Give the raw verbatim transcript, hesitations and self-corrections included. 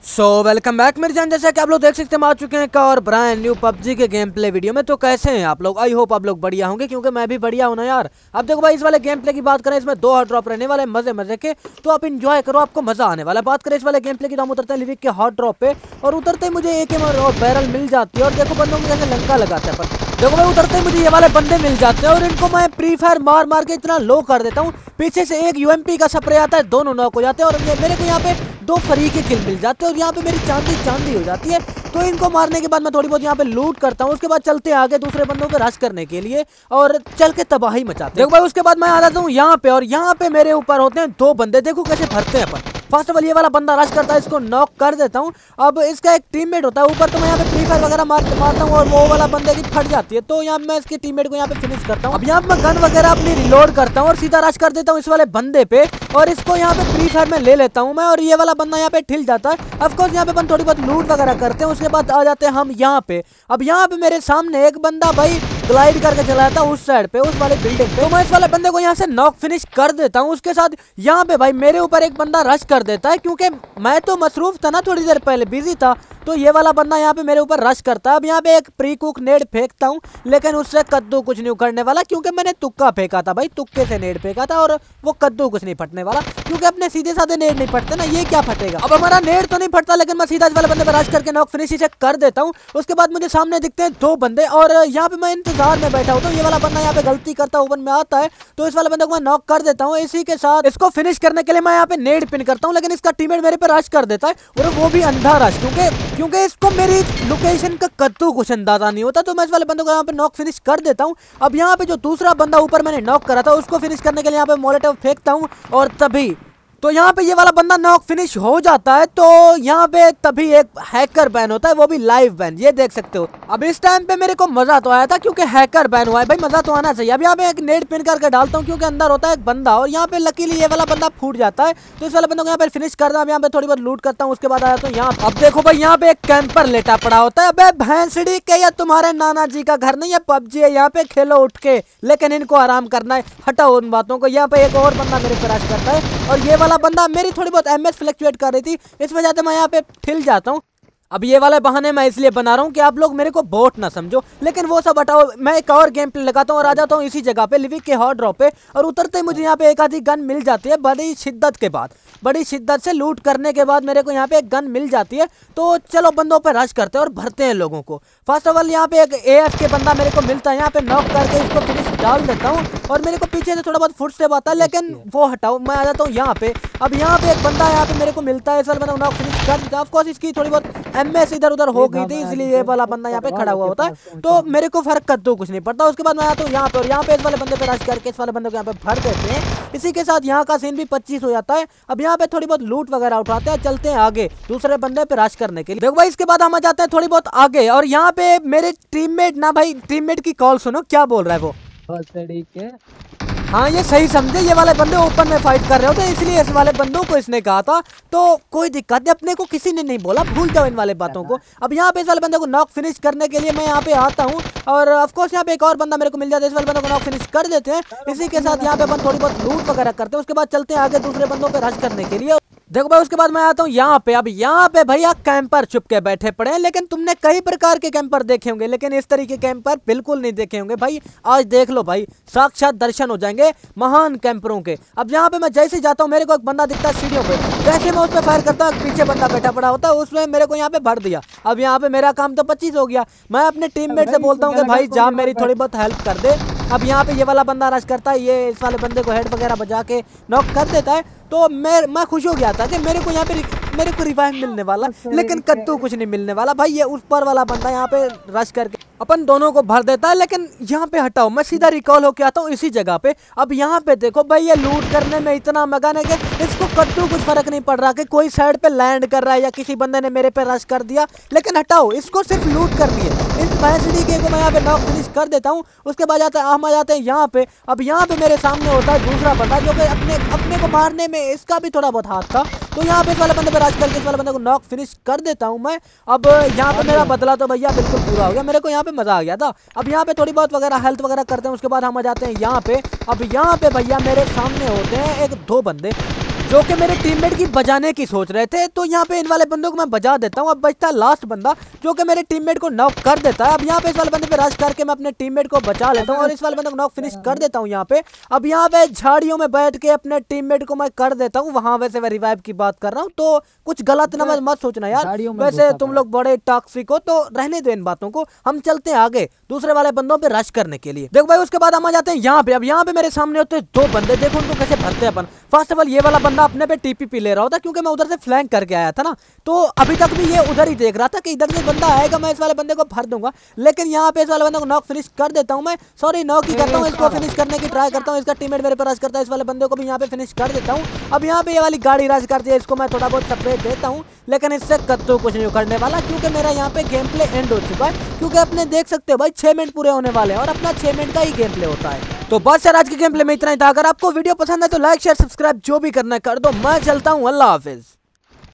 So welcome back मेरे जान। जैसा कि आप लोग देख सकते हैं, हम आ चुके हैं एक और ब्रांड न्यू पबजी के गेम प्ले वीडियो में। तो कैसे हैं आप लोग? आई होप आप लोग बढ़िया होंगे, क्योंकि मैं भी बढ़िया हूं ना यार। अब देखो भाई, इस वाले गेम प्ले की बात करें, इसमें दो हॉट ड्रॉप रहने वाले मजे मजे के, तो आप इंजॉय करो, आपको मजा आने वाला है। बात करें इस वाले गेम प्ले की, तो हम उतरते हैं लिविक के हॉट ड्रॉप पे, और उतरते ही मुझे एक और बैरल मिल जाती है। और देखो बंदों को जैसे लंका लगाते हैं, पर देखो भाई उतरते ही मुझे ये वाले बंदे मिल जाते हैं, और इनको मैं प्री फायर मार मार के इतना लो कर देता हूँ। पीछे से एक यूएमपी का स्प्रे आता है, दोनों नॉक हो जाते हैं, और मेरे को यहाँ पे दो फ्री के किल मिल जाते हैं, और यहाँ पे मेरी चांदी चांदी हो जाती है। तो इनको मारने के बाद मैं थोड़ी बहुत यहाँ पे लूट करता हूँ। उसके बाद चलते हैं आगे दूसरे बंदों पे रश करने के लिए, और चल के तबाही मचाते हैं। देखो भाई, उसके बाद मैं आ जाता हूँ यहाँ पे, और यहाँ पे मेरे ऊपर होते हैं दो बंदे। देखो कैसे भरते हैं अपन। फर्स्ट ऑफ ऑल ये वाला बंदा रश करता है, इसको नॉक कर देता हूँ। अब इसका एक टीममेट होता है ऊपर, तो मैं यहाँ पे फ्री फायर वगैरह मार मारता हूँ, और वो वाला बंदे की फट जाती है। तो यहाँ मैं इसके टीममेट को यहाँ पे फिनिश करता हूँ। अब यहाँ पे मैं गन वगैरह अपनी रिलोड करता हूँ, और सीधा रश कर देता हूँ इस वाले बंदे पे, और इसको यहाँ पे फ्री फायर में ले लेता हूँ मैं। और ये वाला बंदा यहाँ पे ठिल जाता है। ऑफकोर्स यहाँ पे अपन थोड़ी बहुत लूट वगैरह करते हैं। उसके बाद आ जाते हैं हम यहाँ पे। अब यहाँ पे मेरे सामने एक बंदा भाई ग्लाइड करके चला जाता है उस साइड पे, उस वाले बिल्डिंग पे। तो मैं इस वाले बंदे को यहाँ से नॉक फिनिश कर देता हूँ। उसके साथ यहाँ पे भाई मेरे ऊपर एक बंदा रश कर देता है, क्योंकि मैं तो मसरूफ था ना, थोड़ी देर पहले बिजी था। तो ये वाला बंदा यहाँ पे मेरे ऊपर रश करता है। अब यहाँ पे एक प्री कुक नेड फेंकता हूँ, लेकिन उससे कद्दू कुछ नहीं उखड़ने वाला, क्योंकि मैंने तुक्का फेंका था भाई, तुक्के से नेड फेंका था, और वो कद्दू कुछ नहीं फटने वाला, क्योंकि अपने सीधे साधे नेड नहीं फटते ना। ये क्या फटेगा? अब हमारा नेड तो नहीं फटता, लेकिन मैं सीधा इस वाले बंदे पर रश करके नॉक फिनिश इसे कर देता हूँ। उसके बाद मुझे सामने दिखते हैं दो बंदे, और यहाँ पे मैं इंतजार में बैठा हूँ। तो ये वाला बंदा यहाँ पे गलती करता ओपन में आता है, तो इस वाले बंदे को मैं नॉक कर देता हूँ। इसी के साथ इसको फिनिश करने के लिए मैं यहाँ पे नेड पिन करता हूँ, लेकिन इसका टीममेट मेरे पे रश कर देता है, और वो भी अंधा रश, क्योंकि क्योंकि इसको मेरी लोकेशन का कद्दू कुछ अंदाजा नहीं होता। तो मैं इस वाले बंदे को यहाँ पे नॉक फिनिश कर देता हूँ। अब यहाँ पे जो दूसरा बंदा ऊपर मैंने नॉक करा था, उसको फिनिश करने के लिए यहाँ पे मोलेटोव फेंकता हूँ, और तभी तो यहाँ पे ये वाला बंदा नॉक फिनिश हो जाता है। तो यहाँ पे तभी एक हैकर बैन होता है, वो भी लाइव बैन, ये देख सकते हो। अब इस टाइम पे मेरे को मजा तो आया था, क्योंकि हैकर बैन हुआ है भाई, मजा तो आना चाहिए। अब यहाँ पे एक नेट पिन करके डालता हूँ, क्योंकि अंदर होता है एक बंदा, और यहाँ पे लकीली ये वाला बंदा फूट जाता है। तो इस वाले बंदे को यहाँ पे फिनिश करता हूँ। यहाँ पे थोड़ी बहुत लूट करता हूँ। उसके बाद आया तो यहाँ अब देखो भाई, यहाँ पे एक कैंपर लेटा पड़ा होता है। अबे भैंसड़ी के, या तुम्हारे नाना जी का घर नहीं है, पबजी है, यहाँ पे खेलो उठ के, लेकिन इनको आराम करना है। हटाओ उन बातों को। यहाँ पे एक और बंदा मेरे पे रश करता है, और ये वाला बंदा मेरी थोड़ी बहुत एमएस फ्लक्चुएट कर रही थी, इस वजह से मैं यहाँ पे ठिल जाता हूँ। अब ये वाले बहाने मैं इसलिए बना रहा हूँ कि आप लोग मेरे को बोट ना समझो, लेकिन वो सब हटाओ। मैं एक और गेम प्ले लगाता हूँ, और आ जाता हूँ इसी जगह पे लिविक के हॉट ड्रॉप पे, और उतरते ही मुझे यहाँ पे एक आधी गन मिल जाती है। बड़ी शिद्दत के बाद, बड़ी शिद्दत से लूट करने के बाद मेरे को यहाँ पे एक गन मिल जाती है। तो चलो बंदों पे रश करते हैं और भरते हैं लोगों को। फर्स्ट ऑफ ऑल यहाँ पे एक एएफ के बंदा मेरे को मिलता है, यहाँ पे नॉक करके इसको फिनिश डाल देता हूँ, और मेरे को पीछे से थोड़ा बहुत फुट स्टेप आता है, लेकिन वो हटाओ। मैं आ जाता हूँ यहाँ पे। अब यहाँ पे एक बंदा यहाँ पे मेरे को मिलता है, इस वाले नॉक फिनिश कर देता है। ऑफकोर्स इसकी थोड़ी बहुत एमएस इधर उधर हो गई थी, इसलिए ये वाला बंदा यहाँ पे खड़ा हुआ होता है, तो मेरे को फर्क कर दो कुछ नहीं पड़ता। उसके बाद मैं आता हूँ यहाँ पे, और यहाँ पे इस वाले बंदे पे रश करके इस वाले बंदे को यहाँ पे भर देते हैं। इसी के साथ यहाँ का सीन भी पच्चीस हो जाता है। अब यहाँ पे थोड़ी बहुत लूट वगैरह उठाते हैं, चलते हैं आगे दूसरे बंदे पे रश करने के लिए। देखो भाई, इसके बाद हम आ जाते हैं थोड़ी बहुत आगे, और यहाँ पे मेरे टीममेट ना भाई, टीममेट की कॉल सुनो क्या बोल रहा है वो। हाँ, ये सही समझे, ये वाले बंदे ओपन में फाइट कर रहे होते, इसलिए इस वाले बंदों को इसने कहा था। तो कोई दिक्कत नहीं, अपने को किसी ने नहीं बोला, भूल जाओ इन वाले बातों को। अब यहाँ पे इस वाले बंदे को नॉक फिनिश करने के लिए मैं यहाँ पे आता हूँ, और ऑफकोर्स यहाँ पे एक और बंदा मेरे को मिल जाता है। इस वाले बंदे को नॉक फिनिश कर देते हैं। इसी के साथ यहाँ पे अपन थोड़ी बहुत लूट वगैरह करते हैं। उसके बाद चलते हैं आगे दूसरे बंदों पे रश करने के लिए। देखो भाई, उसके बाद मैं आता हूँ यहाँ पे। अब यहाँ पे भैया कैंपर छुप के बैठे पड़े हैं, लेकिन तुमने कई प्रकार के कैंपर देखे होंगे, लेकिन इस तरीके के कैंपर बिल्कुल नहीं देखे होंगे भाई। आज देख लो भाई, साक्षात दर्शन हो जाएंगे महान कैंपरों के। अब यहाँ पे मैं जैसे ही जाता हूँ, मेरे को एक बंदा दिखता है सीढ़ियों पे, जैसे मैं उस पर फायर करता हूँ, पीछे बंदा बैठा पड़ा होता है, उसमें मेरे को यहाँ पे भर दिया। अब यहाँ पे मेरा काम तो पच्चीस हो गया। मैं अपने टीममेट से बोलता हूँ कि भाई जा मेरी थोड़ी बहुत हेल्प कर दे। अब यहाँ पे ये वाला बंदा रश करता है, ये इस वाले बंदे को हेड वगैरह बजा के नॉक कर देता है। तो मैं मैं खुश हो गया था कि मेरे को यहाँ पे मेरे को रिवाइव मिलने वाला, लेकिन कद्दू कुछ नहीं मिलने वाला भाई। ये ऊपर वाला बंदा यहाँ पे रश करके अपन दोनों को भर देता है। लेकिन यहाँ पे हटाओ, मैं सीधा रिकॉल होके आता हूँ इसी जगह पे। अब यहाँ पे देखो भाई, ये लूट करने में इतना मगन है कि इसको कद्दू कुछ फर्क नहीं पड़ रहा कि कोई साइड पे लैंड कर रहा है या किसी बंदे ने मेरे पे रश कर दिया। लेकिन हटाओ, इसको सिर्फ लूट करनी है। इस भैंसड़ी के को मैं यहाँ पे नॉक फिनिश कर देता हूँ। उसके बाद जाते हम आ जाते हैं यहाँ पे। अब यहाँ पे मेरे सामने होता है दूसरा बंदा, जो कि अपने अपने को मारने में इसका भी थोड़ा बहुत हाथ था। तो यहाँ पे इस वाले बंदे पे रश करके इस वाले बंदे को नॉक फिनिश कर देता हूँ मैं। अब यहाँ पे मेरा बदला तो भैया बिल्कुल पूरा हो गया, मेरे को यहाँ पे मजा आ गया था। अब यहाँ पे थोड़ी बहुत वगैरह हेल्थ वगैरह करते हैं। उसके बाद हम आ जाते हैं यहाँ पे। अब यहाँ पे भैया मेरे सामने होते हैं एक दो बंदे, जो कि मेरे टीममेट की बजाने की सोच रहे थे। तो यहाँ पे इन वाले बंदों को मैं बजा देता हूँ। अब बचता है लास्ट बंदा जो कि मेरे टीममेट को नॉक कर देता है। अब यहाँ पे इस वाले बंदे पे रश करके मैं अपने टीममेट को बचा लेता हूँ और इस वाले बंदे को नॉक फिनिश कर देता हूँ यहाँ पे। अब यहाँ पे झाड़ियों में बैठ के अपने टीममेट को मैं कर देता हूँ वहां। वैसे मैं रिवाइव की बात कर रहा हूँ, तो कुछ गलत ना मत सोचना यार। वैसे तुम लोग बड़े टॉक्सिक हो तो रहने दो इन बातों को। हम चलते हैं आगे दूसरे वाले बंदों पे रश करने के लिए। देखो भाई उसके बाद हम आ जाते हैं यहाँ पे। अब यहाँ पे मेरे सामने होते हैं दो बंदे, देखो उनको कैसे भरते हैं अपन। फर्स्ट ऑफ ऑल ये वाला बंदा अपने पे टीपीपी ले रहा होता क्योंकि मैं उधर से फ्लैंक करके आया था ना, तो अभी तक भी ये उधर ही देख रहा था कि इधर से बंदा आएगा, मैं इस वाले बंदे को भर दूंगा। लेकिन यहाँ पे इस वाले बंदे को नॉक फिनिश कर देता हूँ मैं। सॉरी नॉक ही करता हूँ, इसको फिनिश करने की ट्राई करता हूँ। इसका टीममेट मेरे पर रश करता है, इस वाले बंदे को भी यहाँ पे फिनिश कर देता हूँ। अब यहाँ पे ये वाली गाड़ी रश करती है, इसको मैं थोड़ा बहुत स्प्रे देता हूँ, लेकिन इससे कत्तो कुछ नहीं उखड़ने वाला क्योंकि मेरा यहाँ पे गेम प्ले एंड हो चुका है। क्योंकि अपने देख सकते हो भाई छह मिनट पूरे होने वाले हैं और अपना छह मिनट का ही गेम प्ले होता है। तो बस यार आज के गेम प्ले में इतना ही था। अगर आपको वीडियो पसंद है तो लाइक शेयर सब्सक्राइब जो भी करना है कर दो। मैं चलता हूँ, अल्लाह हाफिज।